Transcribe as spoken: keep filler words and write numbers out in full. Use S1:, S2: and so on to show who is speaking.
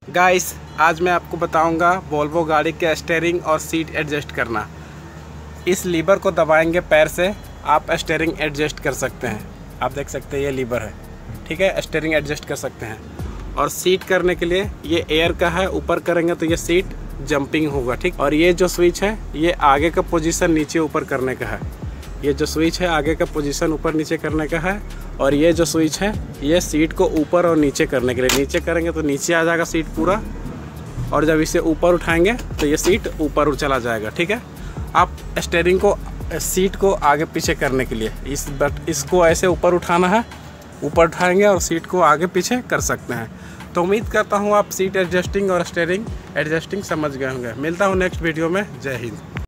S1: Guys आज मैं आपको बताऊंगा वोल्वो गाड़ी के स्टीयरिंग और सीट एडजस्ट करना। इस लीवर को दबाएंगे पैर से आप स्टीयरिंग एडजस्ट कर सकते हैं। आप देख सकते हैं ये लीवर है, ठीक है, स्टीयरिंग एडजस्ट कर सकते हैं। और सीट करने के लिए ये एयर का है, ऊपर करेंगे तो ये सीट जंपिंग होगा, ठीक। और ये जो स्विच है ये आगे का पोजीशन नीचे ऊपर करने का है। ये जो स्विच है आगे का पोजीशन ऊपर नीचे करने का है। और ये जो स्विच है ये सीट को ऊपर और नीचे करने के लिए, नीचे करेंगे तो नीचे आ जाएगा सीट पूरा, और जब इसे ऊपर उठाएंगे तो ये सीट ऊपर चला जाएगा, ठीक है। आप स्टीयरिंग को सीट को आगे पीछे करने के लिए इस बट इसको ऐसे ऊपर उठाना है, ऊपर उठाएंगे और सीट को आगे पीछे कर सकते हैं। तो उम्मीद करता हूँ आप सीट एडजस्टिंग और स्टीयरिंग एडजस्टिंग समझ गए होंगे। मिलता हूँ नेक्स्ट वीडियो में। जय हिंद।